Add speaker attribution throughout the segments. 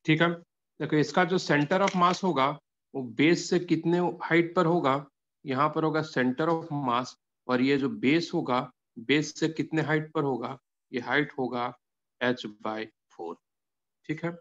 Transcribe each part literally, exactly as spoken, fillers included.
Speaker 1: ठीक है, देखो इसका जो सेंटर ऑफ मास होगा वो बेस से कितने हाइट पर होगा, यहाँ पर होगा सेंटर ऑफ मास, और ये जो बेस होगा बेस से कितने हाइट पर होगा, ये हाइट होगा एच बाई फोर। ठीक है,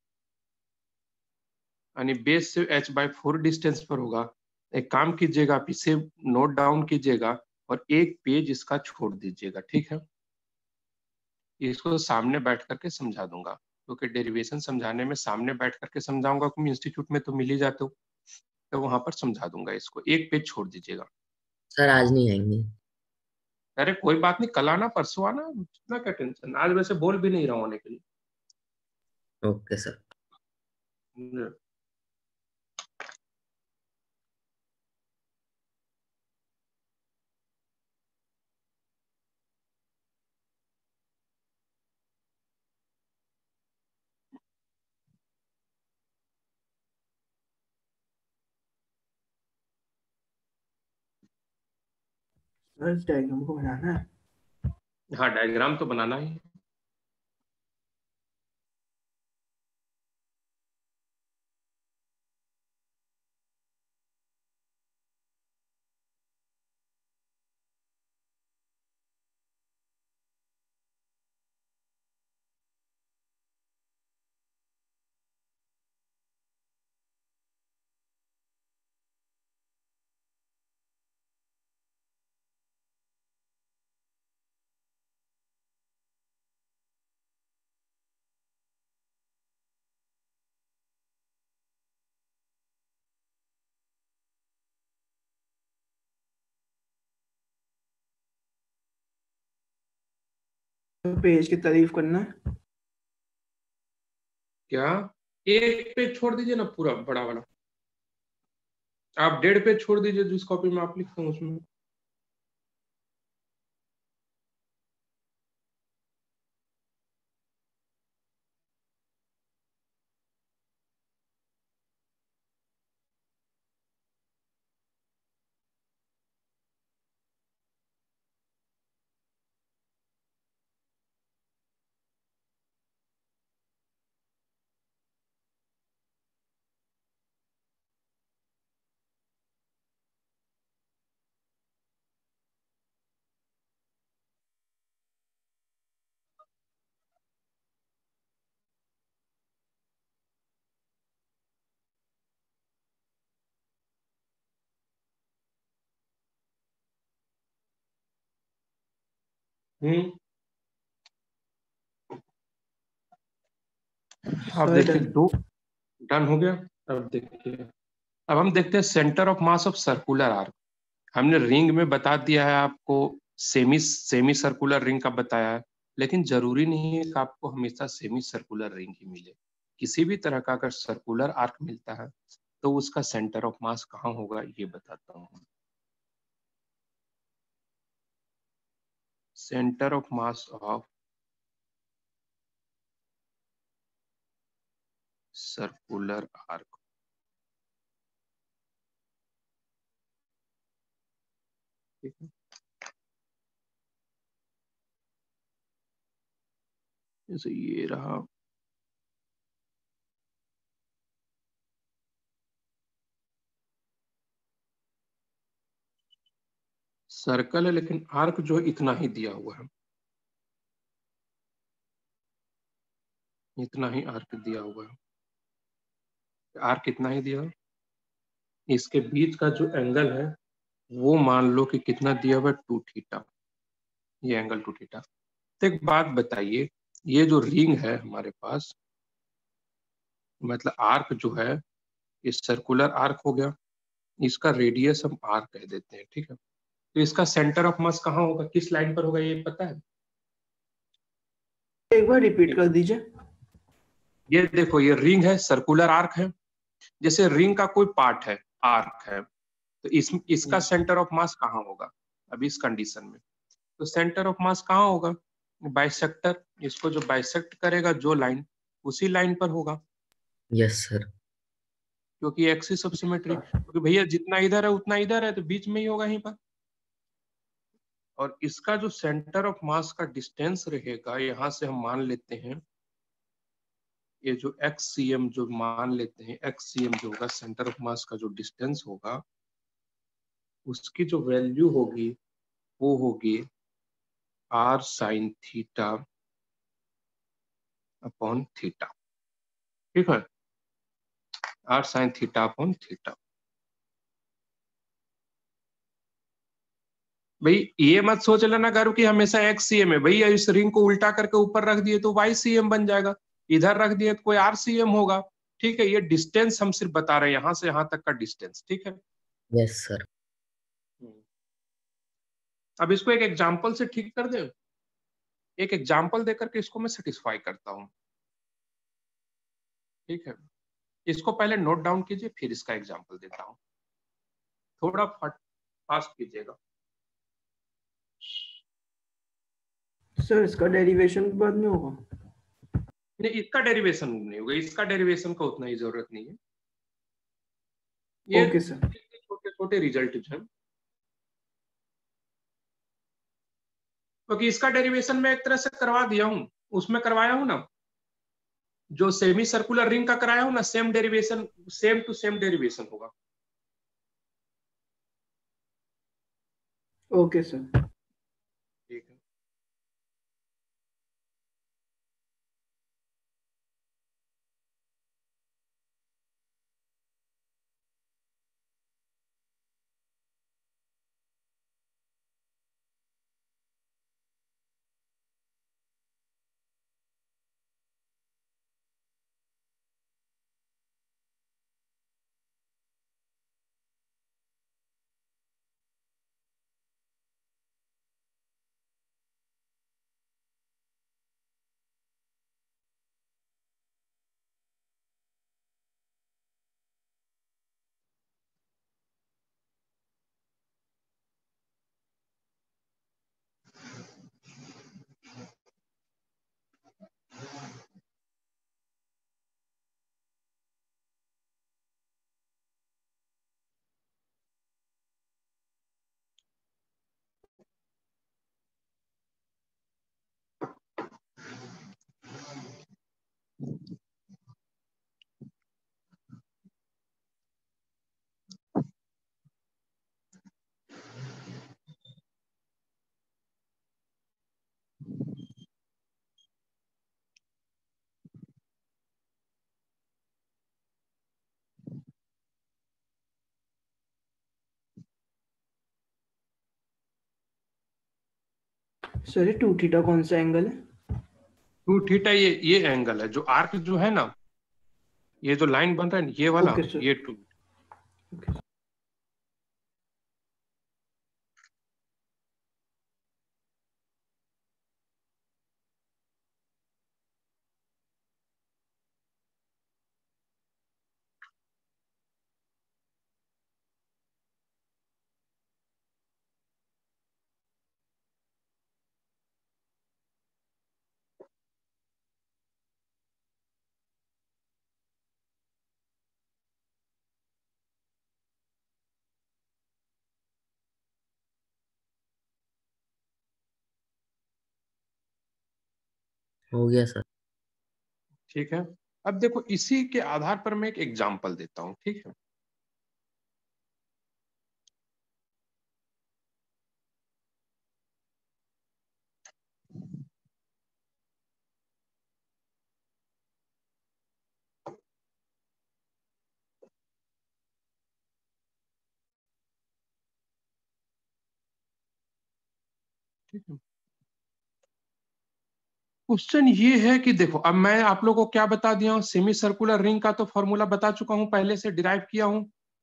Speaker 1: यानी बेस से एच बाई फोर डिस्टेंस पर होगा। एक काम कीजिएगा, आप इसे नोट डाउन कीजिएगा और एक पेज इसका छोड़ दीजिएगा। ठीक है, इसको सामने बैठ करके समझा दूंगा, क्योंकि तो डेरिवेशन समझाने में सामने बैठ करके समझाऊंगा, क्योंकि इंस्टीट्यूट में तो मिल ही जाते हो, तो वहां पर समझा दूंगा। इसको एक पेज छोड़ दीजिएगा।
Speaker 2: सर आज नहीं आएंगे।
Speaker 1: अरे कोई बात नहीं, कल आना परसों आना, इतना क्या टेंशन, आज वैसे बोल भी नहीं रहा हूँ आने के लिए।
Speaker 2: Okay sir.
Speaker 3: इस डायग्राम को बनाना है।
Speaker 1: हाँ, डायग्राम तो बनाना ही है।
Speaker 3: पेज की तारीफ करना है।
Speaker 1: क्या, एक पेज छोड़ दीजिए ना, पूरा बड़ा वाला। आप डेढ़ पेज छोड़ दीजिए, जिस कॉपी में आप लिखते हैं उसमें। हम्म, अब
Speaker 3: सर
Speaker 1: देखिए
Speaker 3: डन।
Speaker 1: दो डन हो गया। अब देखिए, अब हम देखते हैं centre of mass of circular arc. हमने रिंग में बता दिया है आपको, सेमी सेमी सर्कुलर रिंग का बताया है, लेकिन जरूरी नहीं है कि आपको हमेशा सेमी सर्कुलर रिंग ही मिले। किसी भी तरह का अगर सर्कुलर आर्क मिलता है तो उसका सेंटर ऑफ मास कहाँ होगा ये बताता हूँ। Centre of mass of circular arc, ठीक है, जैसे ये रहा। सर्कल है लेकिन आर्क जो है इतना ही दिया हुआ है, इतना ही आर्क दिया हुआ है। आर्क इतना ही दिया है। इसके बीच का जो एंगल है वो मान लो कि कितना दिया हुआ है, टू थीटा। ये एंगल टू थीटा। तो एक बात बताइए, ये जो रिंग है हमारे पास, मतलब आर्क जो है, ये सर्कुलर आर्क हो गया, इसका रेडियस हम आर कह देते हैं। ठीक है, तो इसका सेंटर ऑफ मास कहाँ होगा, किस लाइन पर होगा, ये पता है?
Speaker 3: एक बार रिपीट कर दीजिए।
Speaker 1: ये देखो, ये रिंग है, सर्कुलर आर्क है। जैसे रिंग का कोई पार्ट है, आर्क है, तो इस इसका सेंटर ऑफ मास कहाँ होगा अभी इस कंडीशन में? तो सेंटर ऑफ मास कहाँ होगा, बाइसेक्टर, इसको जो बाइसेक्ट करेगा जो लाइन, उसी लाइन पर होगा,
Speaker 2: यस सर।
Speaker 1: क्योंकि एक्सिस ऑफ सिमेट्री, क्योंकि भैया जितना इधर है उतना इधर है, तो बीच में ही होगा यहीं पर। और इसका जो सेंटर ऑफ मास का डिस्टेंस रहेगा, यहां से हम मान लेते हैं ये जो एक्स सी एम जो मान लेते हैं, एक्स सी एम जो होगा सेंटर ऑफ मास का जो डिस्टेंस होगा, उसकी जो वैल्यू होगी वो होगी R sine theta upon theta. ठीक है, R sine theta upon theta. भाई ये मत सोच लेना गारू कि हमेशा एक्स सी एम है। भैया इस रिंग को उल्टा करके ऊपर रख दिए तो वाई सी एम बन जाएगा, इधर रख दिए तो कोई आर सी एम होगा। ठीक है, ये डिस्टेंस हम सिर्फ बता रहे हैं, यहां से यहां तक का डिस्टेंस। ठीक है,
Speaker 2: यस सर।
Speaker 1: अब इसको एक एग्जाम्पल से ठीक कर दे। एक एग्जाम्पल देकर के इसको मैं सेटिस्फाई करता हूं। ठीक है, इसको पहले नोट डाउन कीजिए, फिर इसका एग्जाम्पल देता हूं। थोड़ा फास्ट कीजिएगा।
Speaker 3: सर इसका डेरिवेशन बाद में होगा?
Speaker 1: नहीं, इसका डेरिवेशन नहीं होगा, इसका डेरिवेशन का उतना ही जरूरत नहीं है। ये
Speaker 3: ओके सर।
Speaker 1: छोटे छोटे रिजल्ट हैं, क्योंकि इसका डेरिवेशन मैं एक तरह से करवा दिया हूं, उसमें करवाया हूं ना, जो सेमी सर्कुलर रिंग का कराया हूं ना, same derivation, same to same derivation होगा।
Speaker 3: Okay sir.
Speaker 1: ठीक है,
Speaker 3: सर ये टू थीटा कौन सा एंगल है?
Speaker 1: टू थीटा ये ये एंगल है, जो आर्क जो है ना, ये जो लाइन बन रहा है ना, ये वाला,
Speaker 3: ओके सर।
Speaker 1: ये टू।
Speaker 3: ओके।
Speaker 2: हो गया सर।
Speaker 1: ठीक है, अब देखो इसी के आधार पर मैं एक एग्जाम्पल देता हूं। ठीक है, ठीक है, क्वेश्चन ये है कि देखो, अब मैं आप लोगों को क्या बता दिया हूं, सेमी सर्कुलर रिंग का तो फॉर्मूला बता चुका हूं, पहले से डिराइव किया हूं,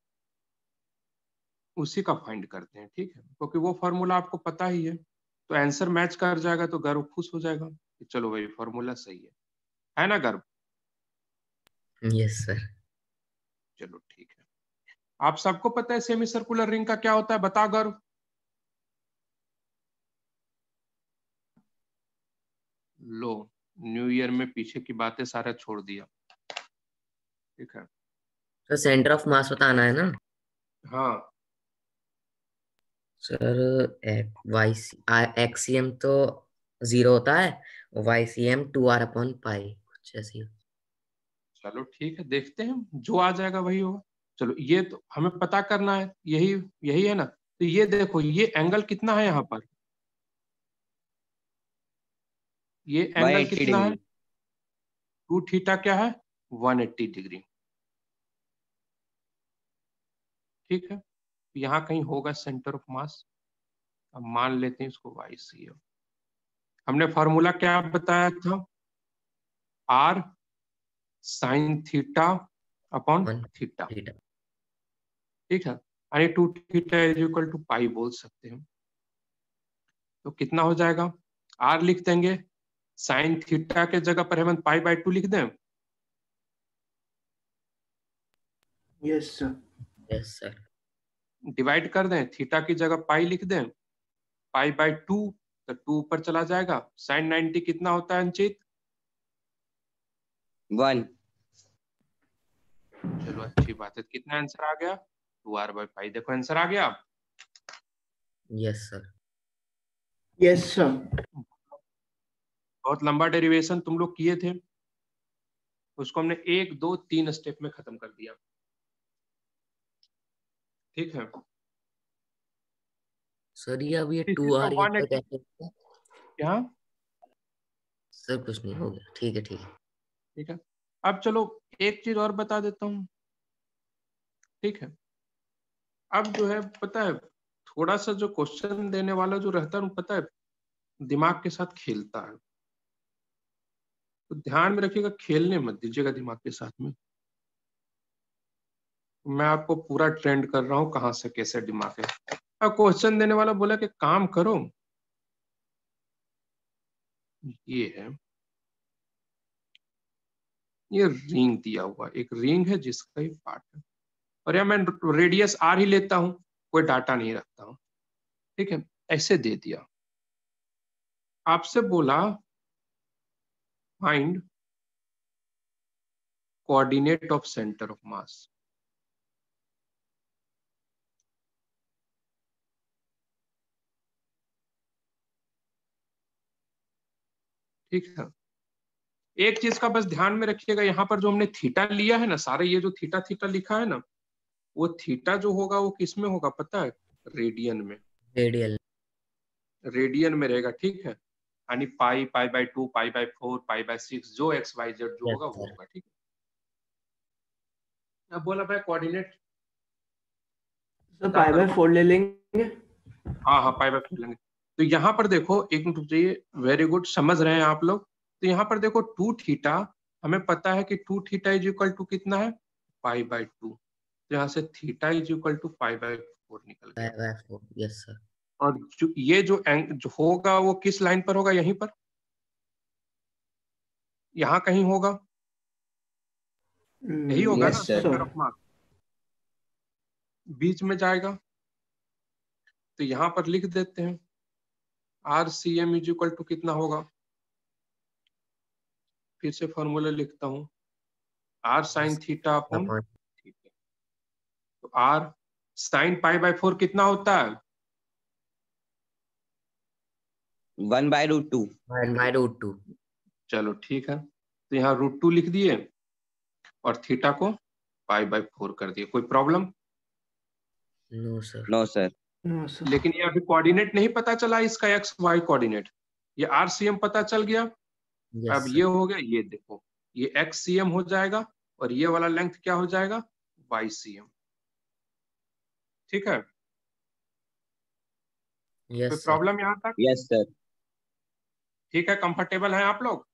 Speaker 1: उसी का फाइंड करते हैं। ठीक है, क्योंकि वो फॉर्मूला आपको पता ही है, तो आंसर मैच कर जाएगा तो गर्व खुश हो जाएगा कि चलो भाई फॉर्मूला सही है है ना गर्व?
Speaker 2: Yes sir.
Speaker 1: चलो ठीक है, आप सबको पता है सेमी सर्कुलर रिंग का क्या होता है, बताओ गर्व। लो, न्यू ईयर में पीछे की बातें सारा छोड़ दिया। ठीक है,
Speaker 2: तो सेंटर ऑफ मास बताना है ना
Speaker 1: हाँ,
Speaker 2: sir? Y C X C M तो जीरो होता है, Y C M two R upon pi, कुछ ऐसी।
Speaker 1: चलो ठीक है, देखते हैं, जो आ जाएगा वही होगा। चलो ये तो हमें पता करना है, यही यही है ना। तो ये देखो, ये एंगल कितना है यहाँ पर, ये एंगल
Speaker 4: एक सौ अस्सी
Speaker 1: कितना है,
Speaker 4: डिग्री।
Speaker 1: टू थीटा क्या है, वन एट्टी डिग्री। ठीक है, यहाँ कहीं होगा सेंटर ऑफ मास। अब मान लेते हैं इसको वाई सी है। हमने फॉर्मूला क्या बताया था, R sine theta upon
Speaker 2: one
Speaker 1: theta.
Speaker 2: Theta.
Speaker 1: ठीक है, यानी two theta is equal to pi बोल सकते हैं। तो कितना हो जाएगा, आर लिख देंगे, साइन थीटा के जगह पर हम पाई बाय टू लिख दें।
Speaker 3: Yes, sir.
Speaker 2: Yes sir.
Speaker 1: Divide कर दें, थीटा की जगह पाई लिख दें, पाई बाय टू, तो टू ऊपर चला जाएगा। साइन नाइन्टी कितना होता है अंचित,
Speaker 4: वन।
Speaker 1: चलो अच्छी बात है, कितना आंसर आ गया, टू आर बाय पाई। देखो आंसर आ गया।
Speaker 2: Yes sir.
Speaker 3: Yes, sir.
Speaker 1: बहुत लंबा डेरिवेशन तुम लोग किए थे, उसको हमने एक दो तीन स्टेप में खत्म कर दिया। ठीक है
Speaker 2: सर ये अब ये
Speaker 1: इसी
Speaker 2: टू
Speaker 1: को
Speaker 2: आर ये
Speaker 1: वन एट्टी
Speaker 2: कैसे?
Speaker 1: यहाँ।
Speaker 2: सर कुछ नहीं, हो गया, ठीक है ठीक है।
Speaker 1: ठीक है, अब चलो एक चीज और बता देता हूँ। ठीक है, अब जो है पता है, थोड़ा सा जो क्वेश्चन देने वाला जो रहता है, पता है दिमाग के साथ खेलता है, तो ध्यान में रखिएगा, खेलने मत दीजिएगा दिमाग के साथ में। मैं आपको पूरा ट्रेंड कर रहा हूँ कहाँ से कैसे दिमाग है। अब क्वेश्चन देने वाला बोला कि काम करो, ये है, ये रिंग दिया हुआ, एक रिंग है जिसका ही पार्ट है, और या मैं रेडियस आर ही लेता हूं, कोई डाटा नहीं रखता हूं। ठीक है, ऐसे दे दिया, आपसे बोला find coordinate of centre of mass. ठीक है, एक चीज का बस ध्यान में रखिएगा, यहाँ पर जो हमने थीटा लिया है ना, सारे ये जो थीटा थीटा लिखा है ना, वो थीटा जो होगा वो किस में होगा पता है, रेडियन में,
Speaker 2: रेडियल।
Speaker 1: रेडियन में रहेगा। ठीक है, यानी pi, pi by two, pi by four, pi by six, जो एक्स वाई जेड जो
Speaker 2: यस
Speaker 1: होगा वो
Speaker 2: सर।
Speaker 1: होगा। ठीक है, अब बोला भाई coordinate,
Speaker 3: So pi by four ले लेंगे.
Speaker 1: हाँ हाँ पाई बाय फोर लेंगे। तो यहाँ पर देखो, एक मिनट रुकिए, वेरी गुड, समझ रहे हैं आप लोग। तो यहाँ पर देखो टू थीटा, हमें पता है कि two theta is equal to कितना है, पाई बाय टू। तो यहाँ से theta is equal to pi by four निकल
Speaker 2: पाई
Speaker 1: गया।
Speaker 2: By four. Yes sir.
Speaker 1: और जो ये जो एंग जो होगा वो किस लाइन पर होगा, यहीं पर, यहाँ कहीं होगा, यही
Speaker 3: Mm,
Speaker 1: होगा
Speaker 4: Yes,
Speaker 1: ना
Speaker 3: yes,
Speaker 4: sir.
Speaker 1: Centre
Speaker 3: sir.
Speaker 1: Of mass, बीच में जाएगा। तो यहाँ पर लिख देते हैं R C M is equal to कितना होगा, फिर से फॉर्मूला लिखता हूँ, R sine theta upon
Speaker 2: upon
Speaker 1: theta. तो R sine pi by four कितना होता है,
Speaker 4: one by root two.
Speaker 2: One by root two.
Speaker 1: चलो ठीक है, तो यहाँ रूट टू लिख दिए और थीटा को पाई बाय फोर कर दिए। कोई problem,
Speaker 2: no sir.
Speaker 4: No sir.
Speaker 3: No, sir.
Speaker 1: लेकिन ये अभी कोऑर्डिनेट नहीं पता चला इसका, एक्स वाई कोऑर्डिनेट, ये आर सी एम पता चल गया।
Speaker 2: यस
Speaker 1: अब
Speaker 2: सर।
Speaker 1: ये हो गया, ये देखो, ये एक्स सी एम हो जाएगा और ये वाला लेंथ क्या हो जाएगा, वाई सी एम। ठीक है, कोई
Speaker 2: यस सर।
Speaker 1: प्रॉब्लम यहाँ तक,
Speaker 4: यस सर।
Speaker 1: ठीक है, कंफर्टेबल है आप लोग।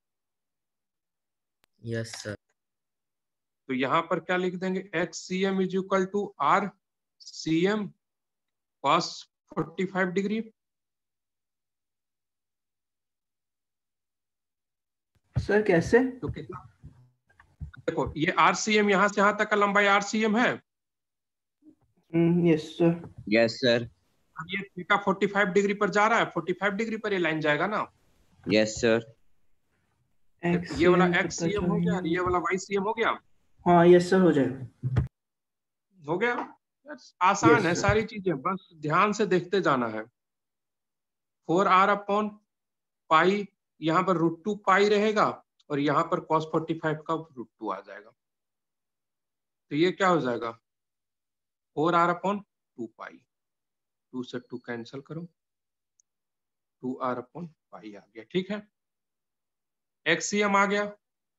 Speaker 2: Yes sir.
Speaker 1: तो यहाँ पर क्या लिख देंगे, X C M is equal to R C M cos forty five degree.
Speaker 3: Sir, कैसे?
Speaker 1: तो कितना, देखो ये आर सी एम, यहाँ से यहाँ तक का लंबाई आर सी एम है।
Speaker 3: Mm, yes, sir.
Speaker 4: Yes sir.
Speaker 1: अब ये थीटा फोर्टी फाइव डिग्री पर जा रहा है, फोर्टी फाइव डिग्री पर ये लाइन जाएगा ना।
Speaker 4: Yes sir.
Speaker 1: ये वाला
Speaker 3: X C M
Speaker 1: एक्स
Speaker 3: पता
Speaker 1: सी एम हो गया और ये
Speaker 3: चलेगा.
Speaker 1: वाला वाई सी एम हो गया,
Speaker 3: हाँ, yes sir हो जाएगा.
Speaker 1: हो गया। आसान
Speaker 3: Yes,
Speaker 1: है
Speaker 3: sir.
Speaker 1: सारी चीजें, बस ध्यान से देखते जाना है। फोर आर अपॉन पाई, यहाँ पर रूट टू पाई रहेगा और यहाँ पर कॉस फोर्टी फाइव का रूट टू आ जाएगा। तो ये क्या हो जाएगा, four R upon two pi, two से टू कैंसिल करो, टू आर अपॉन पाई आ गया, ठीक है। एक्ससीएम आ गया,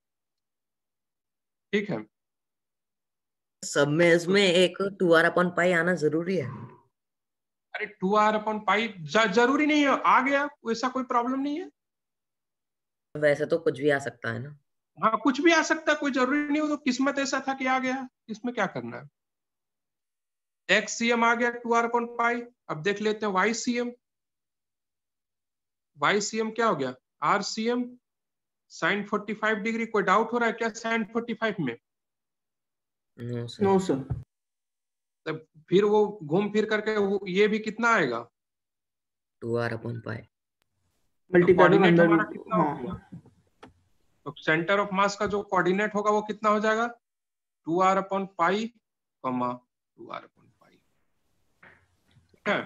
Speaker 1: ठीक है।
Speaker 2: सब में इसमें एक टू आर अपन पाई आना जरूरी है।
Speaker 1: अरे टू आर अपॉन पाई जरूरी नहीं है, आ गया वैसा कोई प्रॉब्लम नहीं है।
Speaker 2: वैसे तो कुछ भी आ सकता है ना।
Speaker 1: हाँ कुछ भी आ सकता है, कोई जरूरी नहीं हो, तो किस्मत ऐसा था कि आ गया, इसमें क्या करना है। एक्स सी एम आ गया टू आर अपॉन पाई। अब देख लेते हैं Y C M. Y C M क्या हो गया, R C M sine forty five degree. कोई डाउट हो रहा है क्या साइन फोर्टी फाइव में?
Speaker 2: No sir.
Speaker 3: No sir.
Speaker 1: तब फिर वो घूम फिर करके वो ये भी कितना आएगा,
Speaker 2: टू आर अपन पाई।
Speaker 1: तो
Speaker 3: मल्टीप्लाई
Speaker 1: कोऑर्डिनेट
Speaker 3: अंदर।
Speaker 1: हमारा कितना हो
Speaker 3: हाँ
Speaker 1: गया, तो सेंटर ऑफ मास का जो कोऑर्डिनेट होगा वो कितना हो जाएगा, टू आर अपॉन पाई कमा टू आर अपॉन पाई, ठीक है।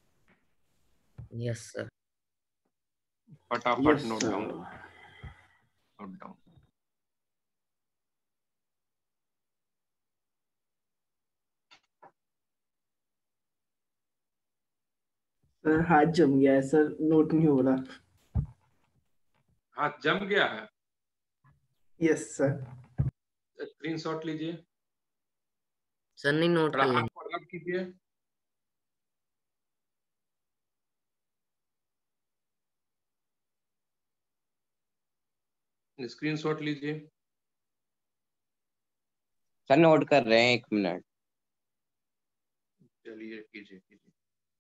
Speaker 2: Yes sir.
Speaker 1: फटाफट
Speaker 3: yes
Speaker 1: note down,
Speaker 3: sir.
Speaker 1: Note down.
Speaker 3: Sir हाथ जम गया है सर, नोट नहीं हो रहा।
Speaker 1: हाथ जम गया है,
Speaker 3: यस सर।
Speaker 1: स्क्रीनशॉट लीजिए,
Speaker 2: सर नहीं नोट
Speaker 1: थोड़ा
Speaker 2: कर
Speaker 1: हाथ
Speaker 2: लेंगे।
Speaker 1: को अलग कीजिए। स्क्रीनशॉट लीजिए।
Speaker 4: सर नोट कर रहे हैं, एक मिनट।
Speaker 1: चलिए कीजिए कीजिए।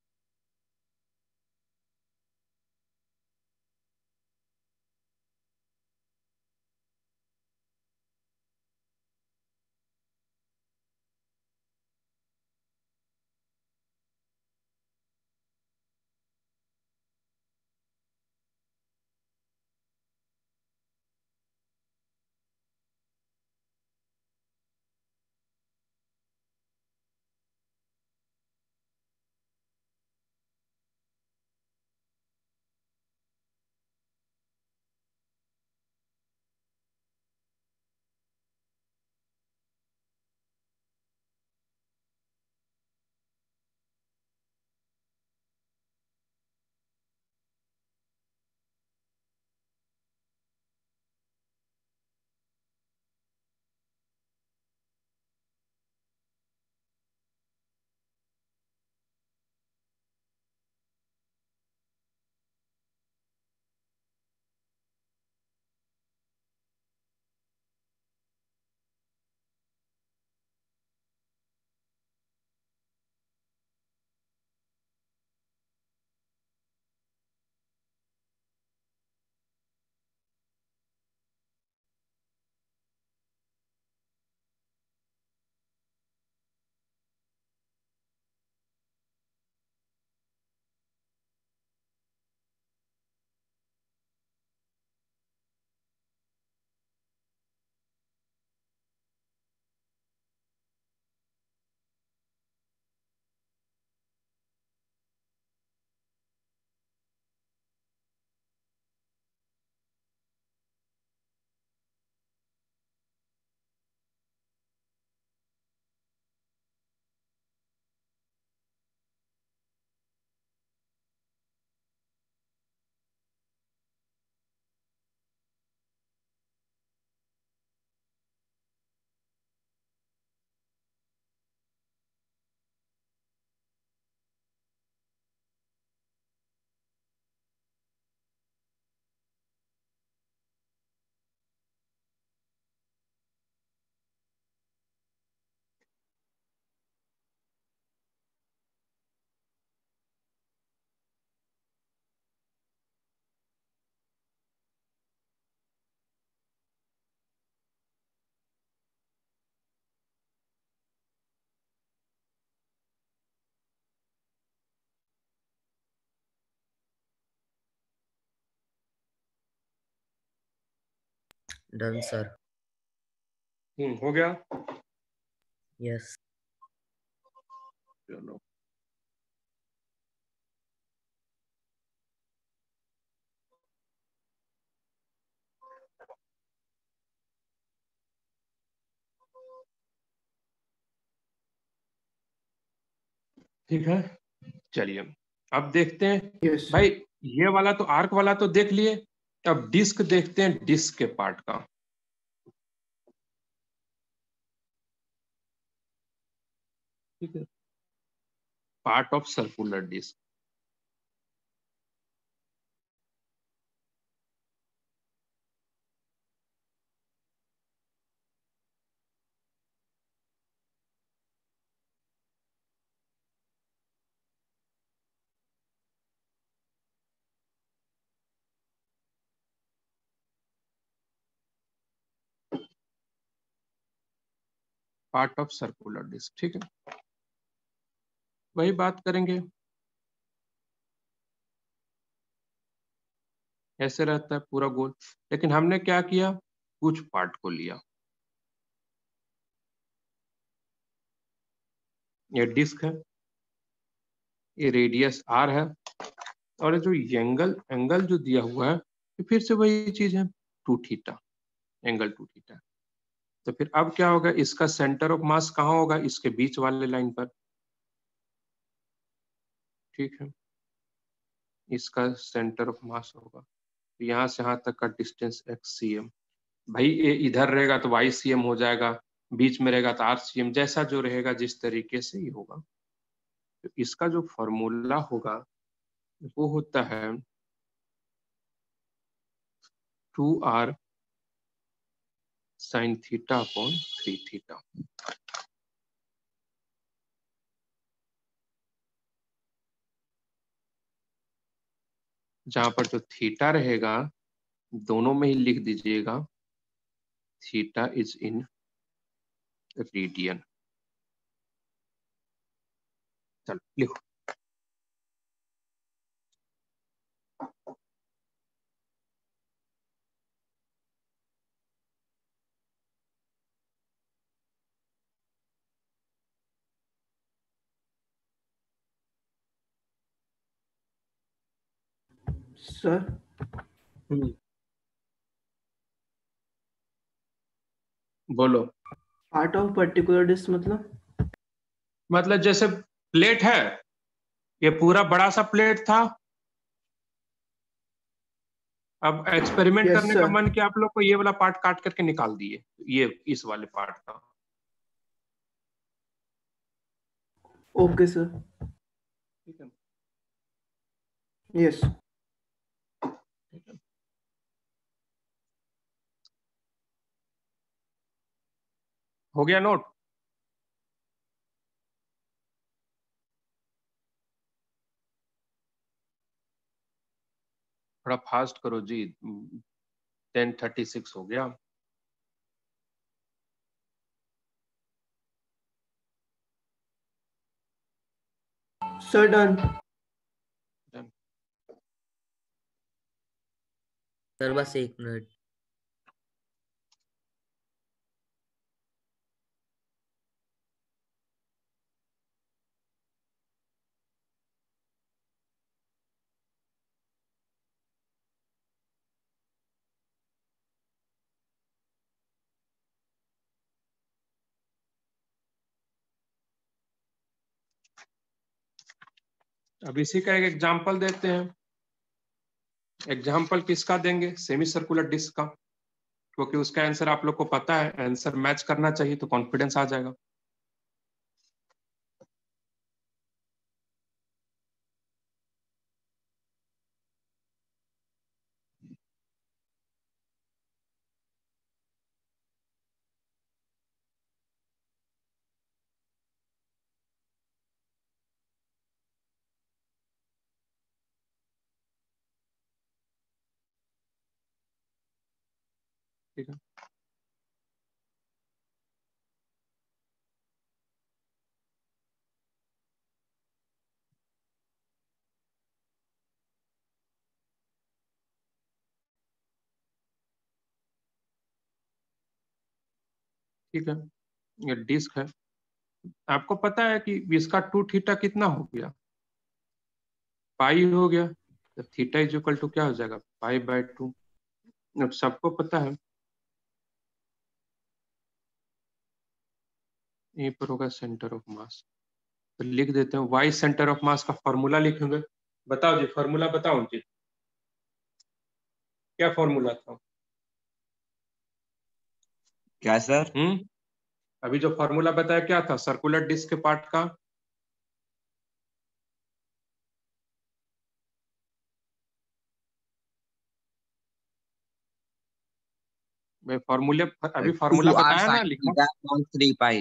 Speaker 2: Done sir.
Speaker 1: हम्म हो गया।
Speaker 2: यस।
Speaker 1: चलो ठीक है, चलिए अब देखते हैं
Speaker 3: यस
Speaker 1: भाई, ये वाला तो आर्क वाला तो देख लिए, अब डिस्क देखते हैं, डिस्क के पार्ट का। ठीक है, part of circular disc. Part of circular disc, ठीक है, वही बात करेंगे। ऐसे रहता है पूरा गोल, लेकिन हमने क्या किया, कुछ पार्ट को लिया। ये डिस्क है, ये रेडियस आर है, और ये जो एंगल एंगल जो दिया हुआ है, ये फिर से वही चीज है, two theta, angle two theta. तो फिर अब क्या होगा, इसका सेंटर ऑफ मास कहाँ होगा, इसके बीच वाले लाइन पर। ठीक है, इसका सेंटर ऑफ मास होगा, तो यहाँ से यहाँ तक का डिस्टेंस एक्स सी एम। भाई ये इधर रहेगा तो वाई सी एम हो जाएगा, बीच में रहेगा तो आर सी एम, जैसा जो रहेगा जिस तरीके से ही होगा। तो इसका जो फॉर्मूला होगा वो होता है two R sine theta upon three theta. जहां पर जो थीटा रहेगा दोनों में ही लिख दीजिएगा, थीटा इज इन रेडियन। चलो लिखो।
Speaker 3: सर,
Speaker 1: बोलो।
Speaker 3: पार्ट ऑफ पर्टिकुलर डिस्क मतलब
Speaker 1: मतलब जैसे प्लेट है, ये पूरा बड़ा सा प्लेट था, अब एक्सपेरिमेंट
Speaker 3: यस
Speaker 1: करने का
Speaker 3: सर।
Speaker 1: मन किया आप लोग को, ये वाला पार्ट काट करके निकाल दिए, ये इस वाले पार्ट का।
Speaker 3: Okay sir.
Speaker 1: ठीक है,
Speaker 3: यस।
Speaker 1: ठीक है, हो गया नोट। थोड़ा फास्ट करो जी, टेन थर्टी सिक्स हो गया।
Speaker 3: Sir done.
Speaker 2: सर बस एक मिनट।
Speaker 1: अब इसी का एक एग्जांपल देते हैं। एग्जांपल किसका देंगे, सेमी सर्कुलर डिस्क का, क्योंकि उसका आंसर आप लोग को पता है, आंसर मैच करना चाहिए तो कॉन्फिडेंस आ जाएगा। ठीक है, ठीक है, ये डिस्क है। आपको पता है कि इसका टू थीटा कितना हो गया, पाई हो गया। तो थीटा इज इक्वल टू क्या हो जाएगा, पाई बाय टू। अब सबको पता है यहीं पर होगा सेंटर ऑफ मास। तो लिख देते हैं वाई सेंटर ऑफ मास का फॉर्मूला लिखेंगे। बताओ जी, फॉर्मूला बताओ जी, क्या फॉर्मूला था?
Speaker 4: क्या सर?
Speaker 1: हम्म अभी जो फॉर्मूला बताया क्या था सर्कुलर डिस्क के पार्ट का? मैं फॉर्मूले अभी फॉर्मूला
Speaker 4: टू आर
Speaker 1: बताया ना,
Speaker 4: साइन
Speaker 1: लिखा
Speaker 4: theta upon three pi.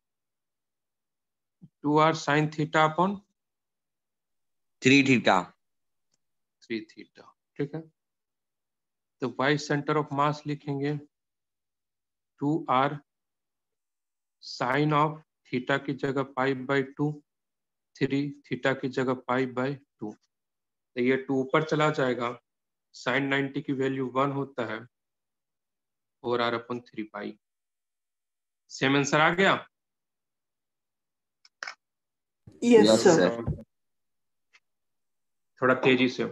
Speaker 1: Two R sine theta upon
Speaker 4: three theta.
Speaker 1: Three theta. ठीक है, तो वाई सेंटर ऑफ मास लिखेंगे two R sine of theta की जगह pi by two, three theta की जगह पाई बाई टू। तो ये टू ऊपर चला जाएगा, साइन नाइन्टी की वैल्यू वन होता है, four R upon three pi. Same answer आ गया?
Speaker 3: Yes
Speaker 4: yes
Speaker 3: sir.
Speaker 4: सर।
Speaker 1: थोड़ा तेजी से।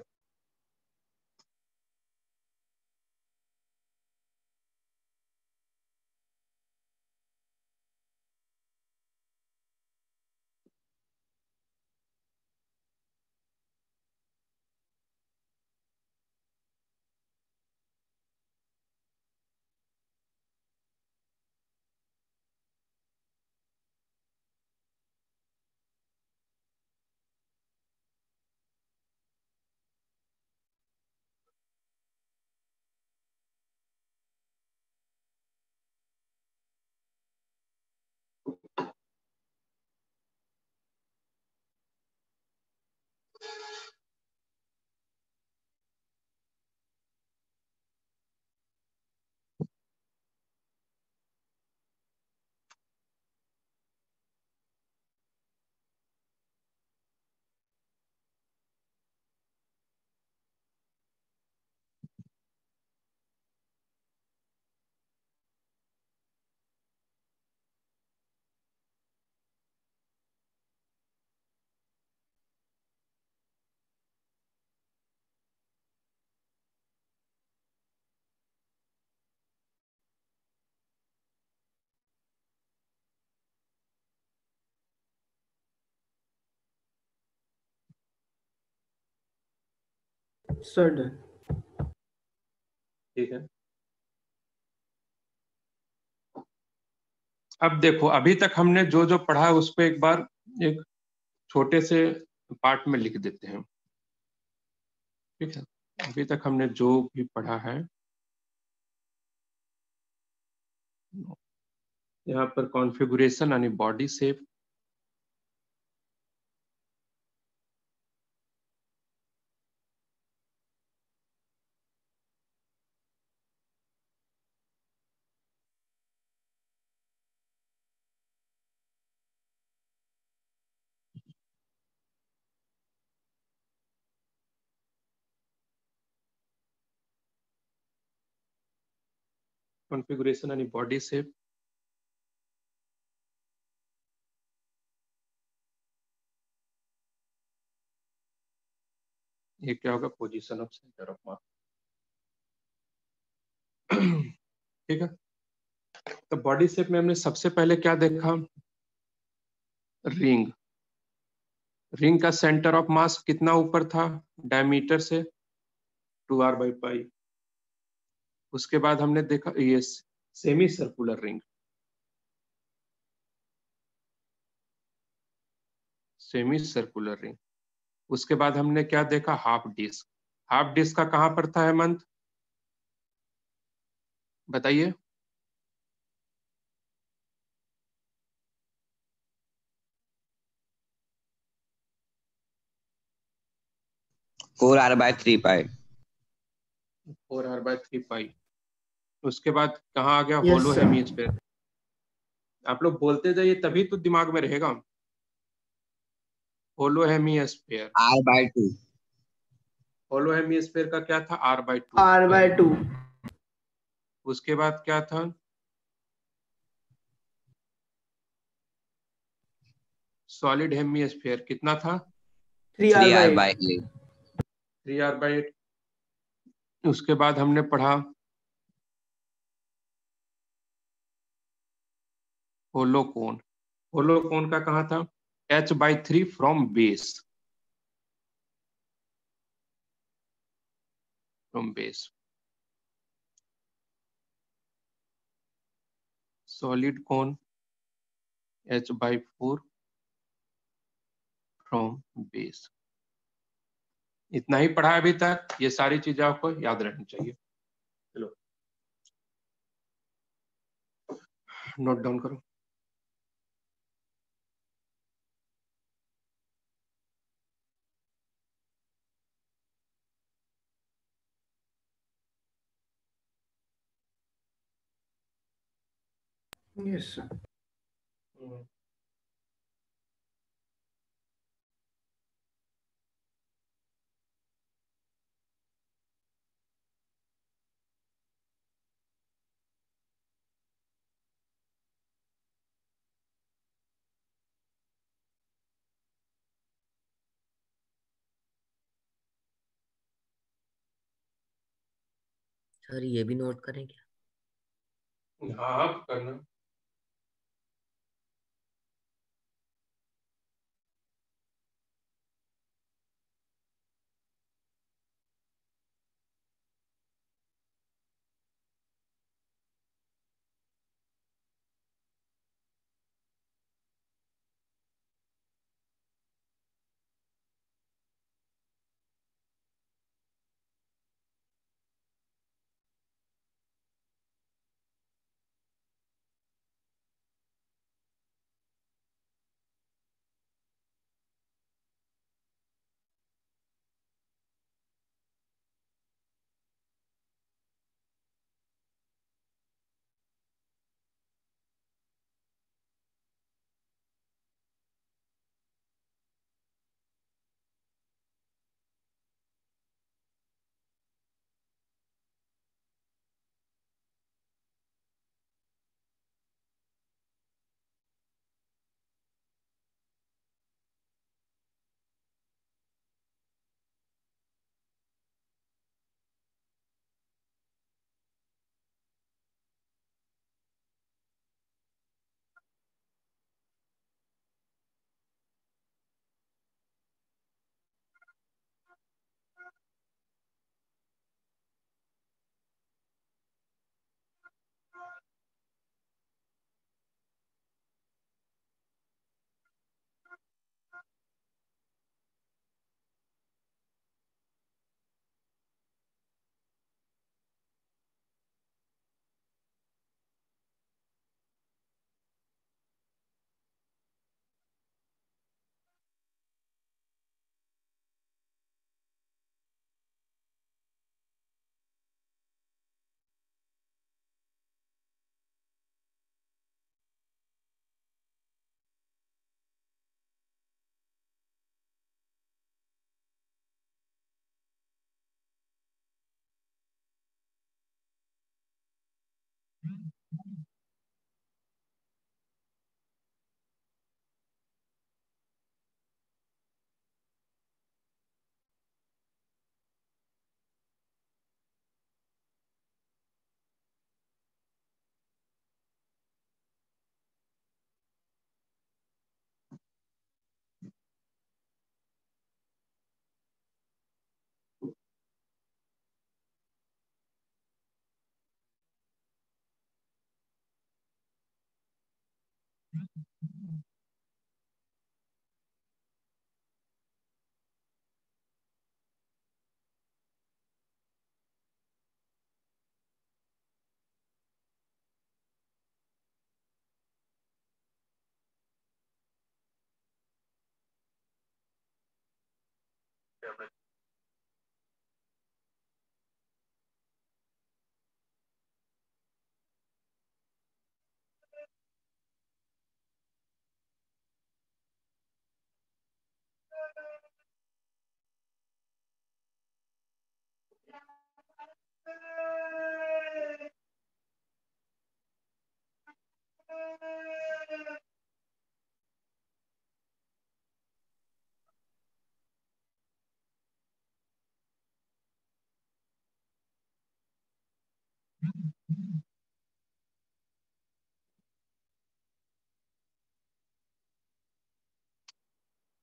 Speaker 3: Sir done.
Speaker 1: ठीक है, अब देखो अभी तक हमने जो जो पढ़ा है उस पर एक बार एक छोटे से पार्ट में लिख देते हैं। ठीक है, अभी तक हमने जो भी पढ़ा है, यहाँ पर कॉन्फ़िगरेशन यानी बॉडी शेप, कॉन्फ़िगरेशन यानी बॉडी शेप, ये क्या होगा position of centre of mass. ठीक है, तो बॉडी शेप में हमने सबसे पहले क्या देखा, रिंग। रिंग का सेंटर ऑफ मास कितना ऊपर था डायमीटर से, टू आर बाई पाई। उसके बाद हमने देखा ये semicircular ring, semicircular ring. उसके बाद हमने क्या देखा, हाफ डिस्क। हाफ डिस्क का कहां पर था हेमंत, बताइए?
Speaker 4: Four R by three pi.
Speaker 1: Four R by three pi. उसके बाद कहाँ आ गया,
Speaker 3: Yes,
Speaker 1: होलो
Speaker 3: sir.
Speaker 1: हेमिस्फेयर। आप लोग बोलते जाइए तभी तो दिमाग में रहेगा। Hollow hemisphere.
Speaker 4: R by two.
Speaker 1: Hollow hemisphere का क्या था, R by two.
Speaker 3: R by two.
Speaker 1: उसके बाद क्या था, सॉलिड हेमिस्फेयर कितना था,
Speaker 3: three
Speaker 4: three
Speaker 3: R
Speaker 4: R
Speaker 3: by
Speaker 4: by
Speaker 3: eight.
Speaker 4: Eight.
Speaker 1: Three are by eight. उसके बाद हमने पढ़ा होलो कोन। होलो कोन का कहाँ था, H by three from base, from base. Solid cone, H by four from base. इतना ही पढ़ा अभी तक, ये सारी चीजें आपको याद रखनी चाहिए। चलो नोट डाउन करो।
Speaker 3: Yes sir.
Speaker 2: सर ये भी नोट करें क्या?
Speaker 1: हाँ आप करना।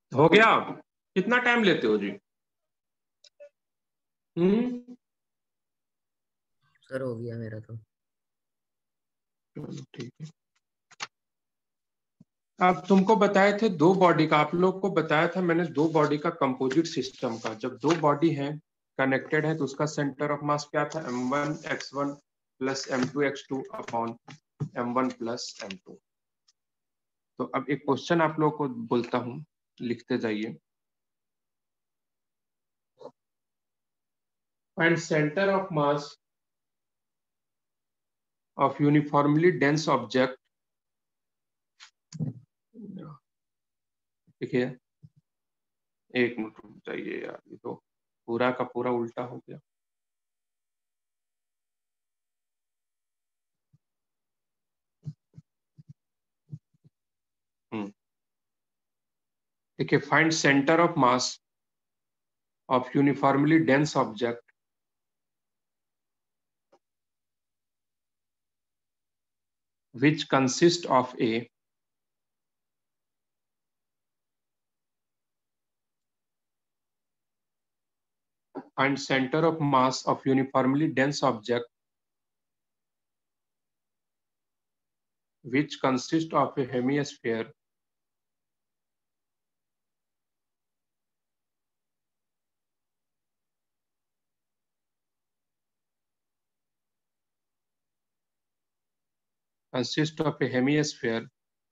Speaker 1: हो गया? कितना टाइम लेते हो जी? हम्म
Speaker 2: सर हो गया मेरा तो।
Speaker 1: चलो ठीक है। आप तुमको बताए थे दो बॉडी का, आप लोग को बताया था मैंने दो बॉडी का कंपोजिट सिस्टम का। जब दो बॉडी है कनेक्टेड है तो उसका सेंटर ऑफ मास क्या था? M one X one plus M two X two upon M one plus M two. तो अब एक क्वेश्चन आप लोग को बोलता हूं, लिखते जाइए। Find centre of mass of uniformly dense object. देखिए एक मिनट रुक जाइए यार, ये तो पूरा का पूरा उल्टा हो गया। हम्म देखिए, find centre of mass of uniformly dense object which consist of a find center of mass of uniformly dense object which consist of a hemisphere consist of a hemisphere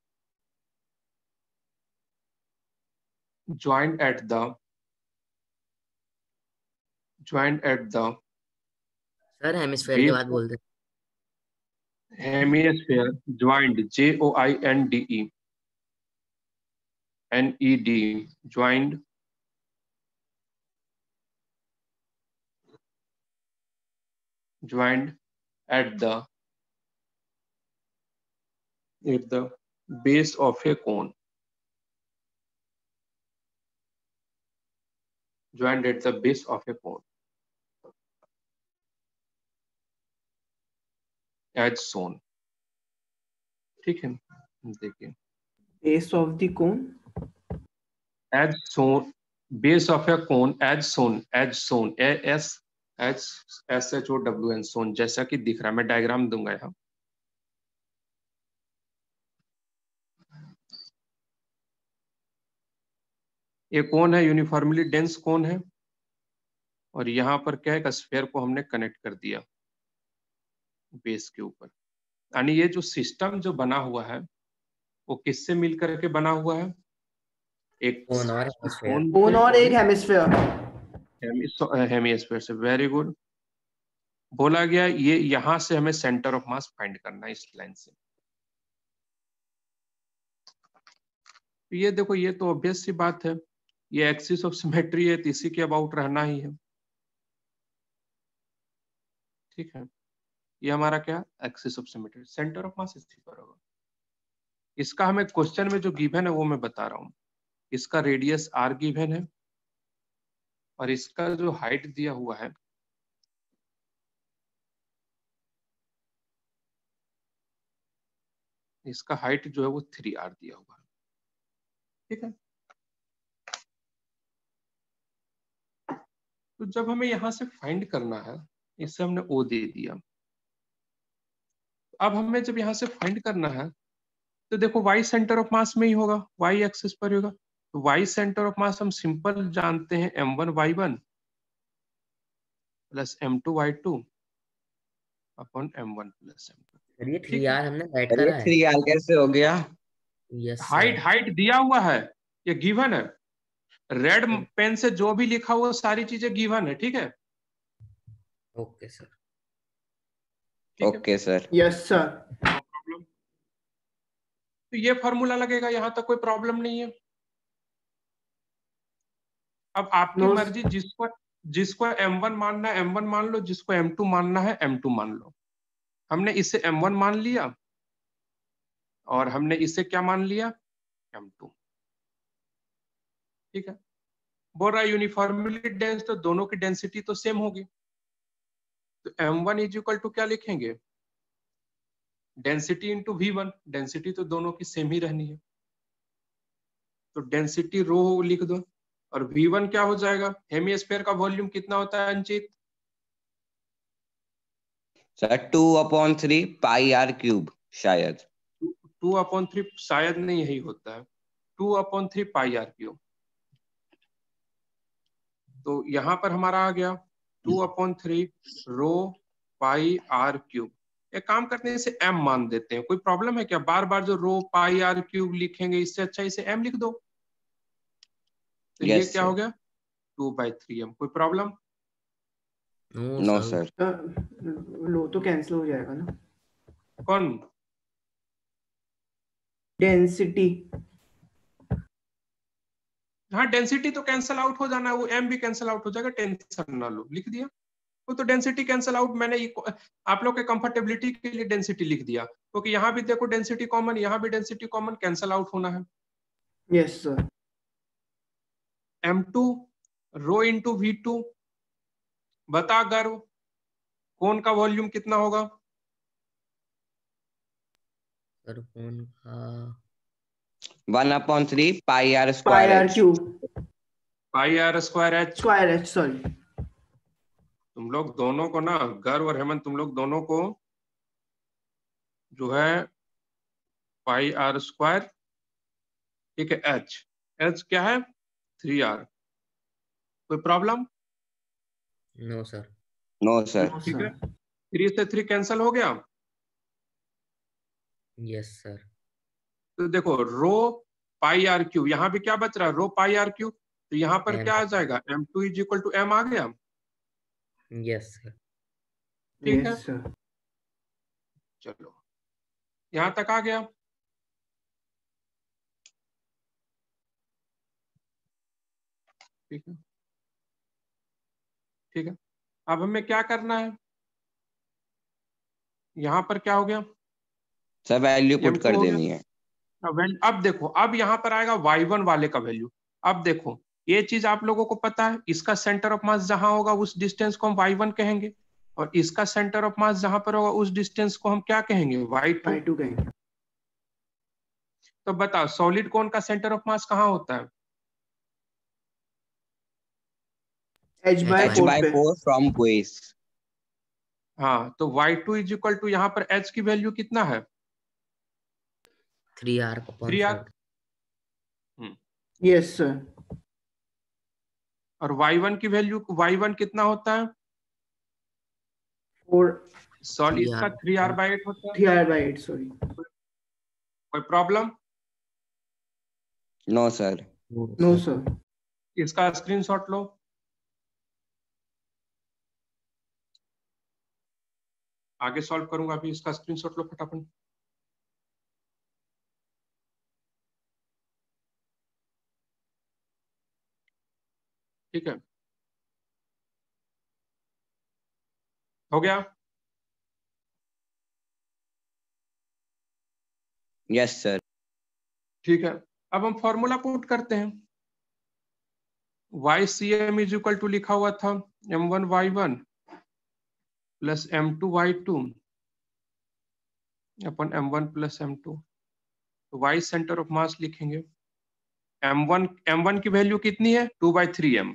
Speaker 1: joined at the joined at the
Speaker 2: sir hemisphere के
Speaker 1: base
Speaker 2: बाद
Speaker 1: of
Speaker 2: बोल दे।
Speaker 1: hemisphere joined J O I N D E N E D joined joined at the at the base of a cone joined at the base of a cone as shown। ठीक है, देखिए
Speaker 3: base of the cone
Speaker 1: as shown base of a cone as shown as shown a s h s h o w n shown, जैसा कि दिख रहा है। मैं diagram दूंगा यहाँ। ये कौन है? यूनिफॉर्मली डेंस कौन है, और यहाँ पर क्या है? स्फीयर को हमने कनेक्ट कर दिया बेस के ऊपर। यानी ये जो सिस्टम जो बना हुआ है वो किससे मिल करके बना हुआ है? एक
Speaker 2: कोन और हेमिस्फेयर।
Speaker 1: कोन
Speaker 3: कोन
Speaker 1: से
Speaker 3: और
Speaker 1: और
Speaker 3: एक हेमिस्फेयर।
Speaker 1: हेमिस्फीयर से। Very good. बोला गया ये यहां से हमें सेंटर ऑफ मास फाइंड करना है, इस लाइन से। तो ये देखो, ये तो ऑब्वियस सी बात है, ये एक्सिस ऑफ सिमेट्री है तो इसी के अबाउट रहना ही है। ठीक है, ये हमारा क्या? Axis of symmetry, centre of mass इसी पर होगा। इसका हमें क्वेश्चन में जो गिवन है वो मैं बता रहा हूँ। इसका रेडियस आर गिवन है और इसका जो हाइट दिया हुआ है इसका हाइट जो है वो थ्री आर दिया हुआ है। ठीक है, तो जब हमें यहां से फाइंड करना है, इससे हमने ओ दे दिया। अब हमें जब यहां से फाइंड करना है तो देखो वाई सेंटर ऑफ मास में ही होगा, वाई एक्सिस पर ही होगा। तो वाई सेंटर ऑफ मास हम सिंपल जानते हैं, M one Y one plus M two Y two upon M one plus M two.
Speaker 2: Sir ये थ्री
Speaker 1: ठीक है,
Speaker 2: आर हमने राइट
Speaker 4: अरे
Speaker 2: करा है।
Speaker 4: थ्री आर कैसे हो गया?
Speaker 2: Yes
Speaker 1: height
Speaker 2: sir.
Speaker 1: हाइट दिया हुआ है, ये गिवन है। रेड पेन से जो भी लिखा हुआ सारी चीजें गिवन है। ठीक है,
Speaker 2: ओके सर।
Speaker 1: ठीक है,
Speaker 4: okay sir.
Speaker 3: Yes sir.
Speaker 1: No problem. तो ये फॉर्मूला लगेगा, यहां तक कोई प्रॉब्लम नहीं है। अब आपकी
Speaker 3: नो
Speaker 1: मर्जी, जिसको जिसको एम वन मानना है एम वन मान लो, जिसको एम टू मानना है एम टू मान लो। हमने इसे एम वन मान लिया और हमने इसे क्या मान लिया? M two. ठीक है, बोल रहा है यूनिफॉर्मली डेंस तो दोनों की डेंसिटी तो सेम होगी। तो M one is equal to क्या लिखेंगे? Density into V one. Density तो दोनों की सेम ही रहनी है। तो डेंसिटी रो लिख दो। और वी वन क्या हो जाएगा, हेमिस्फीयर का वॉल्यूम कितना होता है Anchit?
Speaker 4: Sir two upon three pi R cube शायद।
Speaker 1: टू अपॉन थ्री शायद नहीं, यही होता है, two upon three pi R cube. तो यहाँ पर हमारा आ गया two upon three rho pi R cube. एक काम करते हैं, इसे एम मान देते हैं। कोई प्रॉब्लम है क्या? बार बार जो रो पाई आर क्यूब लिखेंगे, इससे अच्छा इसे एम लिख दो। तो
Speaker 4: yes,
Speaker 1: ये क्या
Speaker 4: sir.
Speaker 1: हो गया, टू बाई थ्री एम। कोई प्रॉब्लम?
Speaker 4: No sir.
Speaker 3: लो तो कैंसिल हो जाएगा ना,
Speaker 1: कौन?
Speaker 3: डेंसिटी।
Speaker 1: हाँ डेंसिटी तो कैंसिल आउट हो जाना है, वो एम भी कैंसिल आउट हो जाएगा, टेंशन ना लो, लिख दिया। वो तो डेंसिटी कैंसिल आउट, मैंने आप लोग के कंफर्टेबिलिटी के लिए डेंसिटी लिख दिया, क्योंकि यहाँ भी देखो डेंसिटी कॉमन, यहाँ भी डेंसिटी कॉमन, कैंसिल आउट होना है।
Speaker 3: Yes sir.
Speaker 1: M two rho into V two, बता गर्व कौन का वॉल्यूम कितना होगा?
Speaker 2: सर कौन का?
Speaker 4: One upon three pi R
Speaker 3: pi
Speaker 4: square
Speaker 3: R
Speaker 4: H.
Speaker 3: Cube,
Speaker 1: pi R square H.
Speaker 3: Square H, sorry.
Speaker 1: तुम लोग दोनों को ना, गर्व और हेमंत, तुम लोग दोनों को जो है पाई आर स्क्वायर, ठीक है, एच, एच क्या है, थ्री आर। कोई problem?
Speaker 2: No sir.
Speaker 4: No sir.
Speaker 3: No
Speaker 1: ठीक है,
Speaker 3: सर।
Speaker 1: थ्री से थ्री कैंसिल हो गया।
Speaker 2: Yes sir.
Speaker 1: तो देखो रो पाई आर क्यूब, यहाँ भी क्या बच रहा है, रो पाई आर क्यूब। तो यहाँ पर
Speaker 2: M
Speaker 1: क्या आ जाएगा, M two is equal to M आ गया।
Speaker 2: Yes sir.
Speaker 1: ठीक है,
Speaker 3: यस सर।
Speaker 1: चलो यहाँ तक आ गया। ठीक है, ठीक है, अब हमें क्या करना है, यहाँ पर क्या हो गया,
Speaker 4: sir value
Speaker 1: M
Speaker 4: put
Speaker 1: to
Speaker 4: कर
Speaker 1: हो
Speaker 4: देनी
Speaker 1: गया।
Speaker 4: है।
Speaker 1: अब अब देखो, अब यहाँ पर आएगा वाई वन वाले का वैल्यू। अब देखो ये चीज आप लोगों को पता है, इसका सेंटर ऑफ मास जहां होगा उस डिस्टेंस को हम वाई वन कहेंगे, और इसका सेंटर ऑफ मास जहां पर होगा उस डिस्टेंस को हम क्या कहेंगे, वाई टू।
Speaker 3: वाई टू कहेंगे।
Speaker 1: तो बताओ सॉलिड कौन का सेंटर ऑफ मास कहाँ होता है?
Speaker 3: H by
Speaker 4: H
Speaker 3: four
Speaker 4: by
Speaker 3: पे।
Speaker 4: Four from base.
Speaker 1: हाँ, तो Y two is equal to, यहाँ पर एच की वैल्यू कितना है,
Speaker 2: three R upon
Speaker 1: three R.
Speaker 2: Four.
Speaker 3: Yes sir.
Speaker 1: और वाई वन की वैल्यू, वाई वन कितना होता है,
Speaker 3: फोर,
Speaker 1: सॉलिड
Speaker 2: थ्री
Speaker 1: इसका
Speaker 2: R
Speaker 1: three are by eight होता है।
Speaker 3: Three are by eight, sorry.
Speaker 1: कोई problem?
Speaker 4: No sir.
Speaker 3: No sir.
Speaker 1: इसका स्क्रीनशॉट लो। आगे सॉल्व करूंगा, अभी इसका स्क्रीनशॉट लो फटाफट। ठीक है, हो गया।
Speaker 4: Yes sir.
Speaker 1: ठीक है, अब हम फॉर्मूला पुट करते हैं। Y C M is equal to लिखा हुआ था M one Y one plus M two Y two upon M one plus M two. तो वाई सेंटर ऑफ मास लिखेंगे, एम वन, एम वन की वैल्यू कितनी है, two by three M.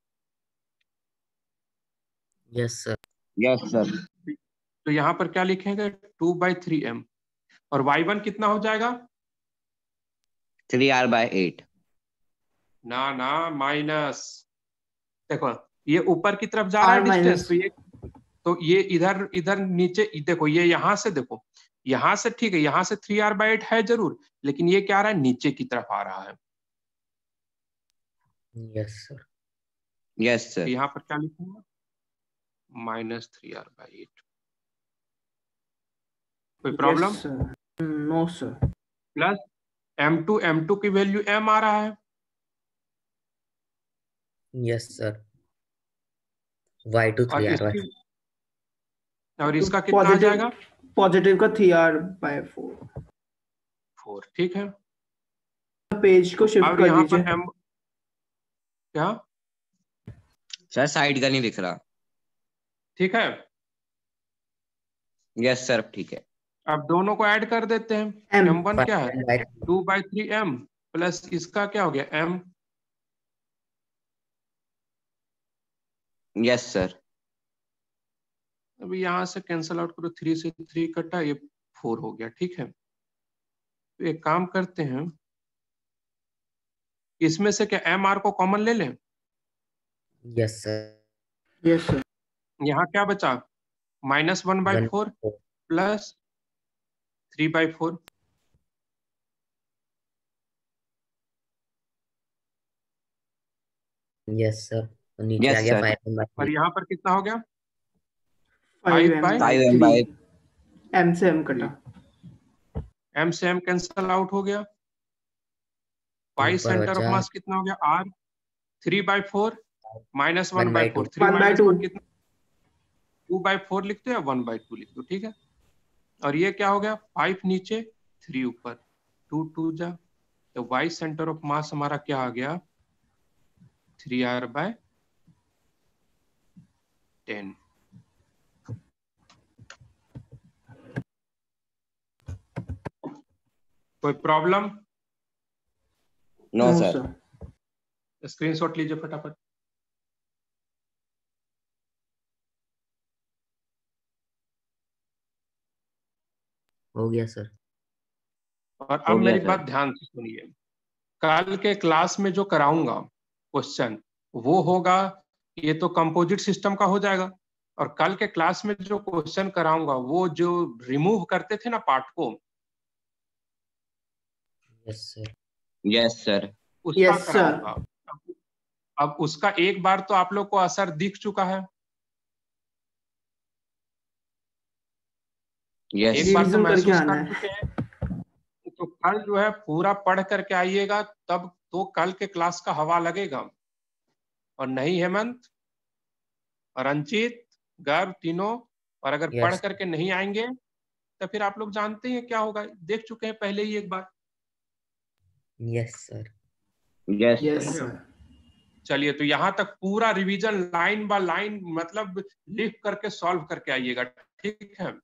Speaker 2: Yes sir.
Speaker 4: Yes sir.
Speaker 1: तो यहाँ पर क्या लिखेंगे, टू बाई थ्री एम। और वाई वन कितना हो जाएगा,
Speaker 4: थ्री आर बाय एट।
Speaker 1: ना ना माइनस, देखो ये ऊपर की तरफ जा रहा है
Speaker 3: आर
Speaker 1: डिस्टेंस,
Speaker 3: माइनस।
Speaker 1: तो ये तो ये इधर इधर नीचे देखो, ये यहां से देखो, यहां से ठीक है, यहां से थ्री आर बाई एट है जरूर, लेकिन ये क्या आ रहा है, नीचे की तरफ आ रहा है।
Speaker 2: Yes sir.
Speaker 4: यस
Speaker 1: तो
Speaker 4: सर।
Speaker 1: यहाँ पर क्या लिखूंगा, minus three are by eight. कोई problem?
Speaker 3: Yes sir. No sir.
Speaker 1: Plus M two, m two की वैल्यू एम आ रहा है।
Speaker 2: Yes sir. वाई टू
Speaker 1: और
Speaker 2: थ्री आर
Speaker 1: इसकी,
Speaker 2: बाय
Speaker 1: और इसका
Speaker 3: तो
Speaker 1: कितना आ जाएगा,
Speaker 3: पॉजिटिव, पॉजिटिव का three r by four.
Speaker 1: Four. ठीक है,
Speaker 3: पेज को शिफ्ट
Speaker 1: अब
Speaker 3: कर
Speaker 1: यहाँ
Speaker 3: लीजिए।
Speaker 1: पर एम, क्या,
Speaker 4: सर साइड का नहीं दिख रहा।
Speaker 1: ठीक है,
Speaker 4: यस सर ठीक है।
Speaker 1: अब दोनों को ऐड कर देते हैं।
Speaker 3: एम
Speaker 1: एम वन क्या है,
Speaker 2: by
Speaker 1: two by three m plus इसका क्या हो गया m।
Speaker 4: Yes sir.
Speaker 1: अभी यहां से कैंसल आउट करो, थ्री से थ्री कटा, ये फोर हो गया, ठीक है। तो एक काम करते हैं, इसमें से क्या एम आर को कॉमन ले लें।
Speaker 2: Yes sir.
Speaker 3: Yes sir.
Speaker 1: यहाँ क्या बचा, minus one by
Speaker 2: one
Speaker 1: four plus three by four.
Speaker 2: Yes sir, तो नीचे
Speaker 4: Yes,
Speaker 2: आ गया
Speaker 4: sir.
Speaker 2: फाइव वन बाई
Speaker 1: और
Speaker 2: थ्री।
Speaker 1: यहाँ पर कितना हो गया,
Speaker 3: five
Speaker 1: five
Speaker 3: m
Speaker 1: by
Speaker 4: five m
Speaker 3: three.
Speaker 4: By
Speaker 3: m से एम कटा।
Speaker 1: एम से एम कैंसल आउट हो गया। वाई
Speaker 2: ऊपर
Speaker 1: सेंटर ऑफ
Speaker 2: बचा
Speaker 1: मास कितना हो गया, r. Three by four minus one
Speaker 2: one
Speaker 1: by
Speaker 2: by
Speaker 1: four,
Speaker 2: two.
Speaker 1: Three
Speaker 3: one by
Speaker 1: minus
Speaker 3: two.
Speaker 1: One कितना, टू बाई फोर लिखते हो या वन बाई टू लिख दो, ठीक है। और ये क्या हो गया, फाइव नीचे थ्री ऊपर, टू टू जा, तो वाई सेंटर ऑफ मास हमारा क्या आ गया, थ्री आर बाय टेन। कोई problem?
Speaker 4: No
Speaker 3: no
Speaker 4: sir.
Speaker 3: Sir.
Speaker 1: Screenshot लीजिए फटाफट।
Speaker 2: हो गया सर।
Speaker 1: और
Speaker 4: हो
Speaker 1: अब
Speaker 4: गया
Speaker 1: मेरी
Speaker 4: सर।
Speaker 1: बात ध्यान से सुनिए, कल के क्लास में जो कराऊंगा क्वेश्चन वो होगा, ये तो कंपोजिट सिस्टम का हो जाएगा। और कल के क्लास में जो क्वेश्चन कराऊंगा वो जो रिमूव करते थे ना पार्ट को,
Speaker 2: यस सर।
Speaker 4: Yes sir.
Speaker 1: उसका
Speaker 3: यस सर।
Speaker 1: कराऊंगा। अब अब उसका एक बार तो आप लोग को असर दिख चुका है,
Speaker 4: यस।
Speaker 1: एक बार तो
Speaker 3: रिवीजन करके
Speaker 1: महसूस
Speaker 3: आना
Speaker 1: कर
Speaker 3: है।
Speaker 1: चुके हैं। तो कल जो है पूरा पढ़ करके आइएगा, तब तो कल के क्लास का हवा लगेगा। और नहीं हेमंत और अंचित, गर्व, तीनों, और अगर पढ़
Speaker 2: यस
Speaker 1: करके नहीं आएंगे तो फिर आप लोग जानते हैं क्या होगा, देख चुके हैं पहले ही एक बार।
Speaker 2: Yes sir.
Speaker 4: Yes
Speaker 3: yes
Speaker 4: sir.
Speaker 3: Sir.
Speaker 1: चलिए, तो यहाँ तक पूरा रिवीजन लाइन बाय लाइन, मतलब लिख करके सॉल्व करके आइएगा, ठीक है।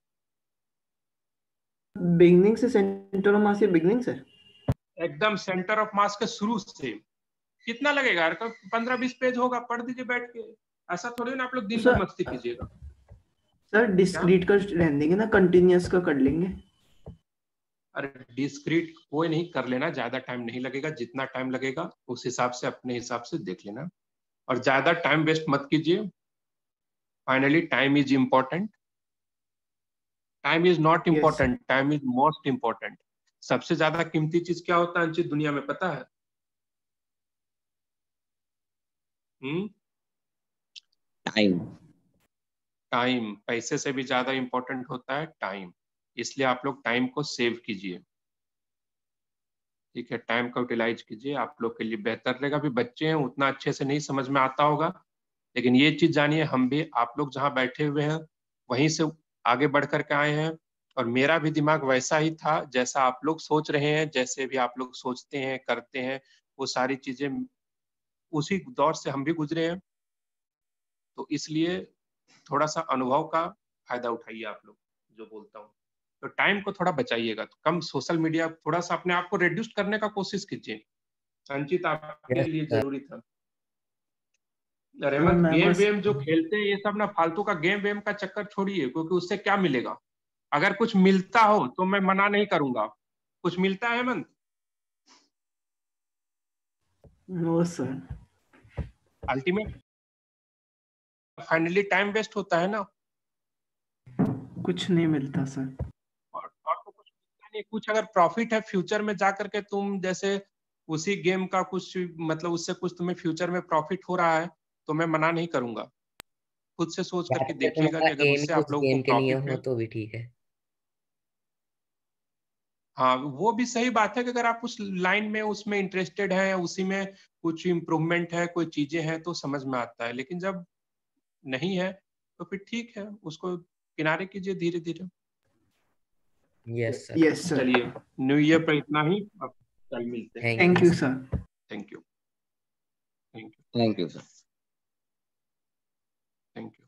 Speaker 3: बिगनिंग से सेंटर ऑफ मास, बिगनिंग से
Speaker 1: एकदम सेंटर ऑफ मास के शुरू से। कितना लगेगा यार, पंद्रह बीस पेज होगा, पढ़ दीजिए बैठ के। ऐसा थोड़ी ना आप लोग दिन भर
Speaker 3: सर।
Speaker 1: मस्ती कीजिएगा।
Speaker 3: सर डिस्क्रीट का रहने देंगे ना, कंटिन्यूअस का कर लेंगे।
Speaker 1: अरे डिस्क्रीट कोई नहीं, कर लेना, ज्यादा टाइम नहीं लगेगा, जितना टाइम लगेगा उस हिसाब से अपने हिसाब से देख लेना। और ज्यादा टाइम वेस्ट मत कीजिए। Finally time is important, time is not
Speaker 3: yes.
Speaker 1: Important, time is most important. सबसे ज्यादा कीमती चीज क्या होता है अंचित दुनिया में, पता है? Hmm
Speaker 4: time.
Speaker 1: टाइम। पैसे से भी ज्यादा इम्पोर्टेंट होता है टाइम, इसलिए आप लोग टाइम को सेव कीजिए, ठीक है। टाइम का यूटिलाइज कीजिए, आप लोग के लिए बेहतर रहेगा। भी बच्चे हैं, उतना अच्छे से नहीं समझ में आता होगा, लेकिन ये चीज जानिए, हम भी आप लोग जहाँ बैठे हुए हैं वहीं से आगे बढ़ करके आए हैं। और मेरा भी दिमाग वैसा ही था जैसा आप लोग सोच रहे हैं, जैसे भी आप लोग सोचते हैं करते हैं, वो सारी चीजें उसी दौर से हम भी गुजरे हैं। तो इसलिए थोड़ा सा अनुभव का फायदा उठाइए आप लोग, जो बोलता हूँ। तो टाइम को थोड़ा बचाइएगा, तो कम सोशल मीडिया, थोड़ा सा अपने आप को रिड्यूस करने का कोशिश कीजिए। संचित आपके
Speaker 2: यस
Speaker 1: लिए
Speaker 2: सर।
Speaker 1: जरूरी था। अरे
Speaker 3: सर
Speaker 1: मत
Speaker 3: मैं
Speaker 1: गेम
Speaker 3: बस
Speaker 1: वेम जो खेलते हैं ये सब ना, फालतू का गेम वेम का चक्कर छोड़िए, क्योंकि उससे क्या मिलेगा। अगर कुछ मिलता हो तो मैं मना नहीं करूंगा। कुछ मिलता है Hemant?
Speaker 3: No sir.
Speaker 1: Ultimate finally time waste होता है ना।
Speaker 3: कुछ नहीं मिलता सर।
Speaker 1: और, और तो कुछ मिलता नहीं। कुछ अगर प्रॉफिट है फ्यूचर में जा करके, तुम जैसे उसी गेम का कुछ, मतलब उससे कुछ तुम्हें फ्यूचर में प्रॉफिट हो रहा है, तो मैं मना नहीं करूंगा। खुद से सोच
Speaker 2: या
Speaker 1: करके
Speaker 2: फिर
Speaker 1: देखिएगा
Speaker 2: तुम्हारा
Speaker 1: कि अगर
Speaker 2: एम
Speaker 1: उससे
Speaker 2: ही
Speaker 1: आप
Speaker 2: उस
Speaker 1: लोगों को
Speaker 2: गेम के लिए
Speaker 1: प्रॉफिट
Speaker 2: हो
Speaker 1: है।
Speaker 2: तो भी ठीक है।
Speaker 1: हाँ, वो भी सही बात है कि अगर आप उस लाइन में उसमें इंटरेस्टेड हैं, उसी में कुछ इम्प्रूवमेंट है, कोई चीजें हैं, तो समझ में आता है। लेकिन जब नहीं है तो फिर ठीक है, उसको किनारे कीजिए धीरे धीरे।
Speaker 2: Yes sir.
Speaker 3: Yes sir.
Speaker 1: चलिए, न्यू ईयर पर इतना ही, अब कल मिलते हैं।
Speaker 2: Thank
Speaker 3: thank
Speaker 2: you
Speaker 3: you
Speaker 2: sir.
Speaker 3: Sir.
Speaker 1: Thank you. Thank you.
Speaker 4: Thank you sir.
Speaker 1: Thank you.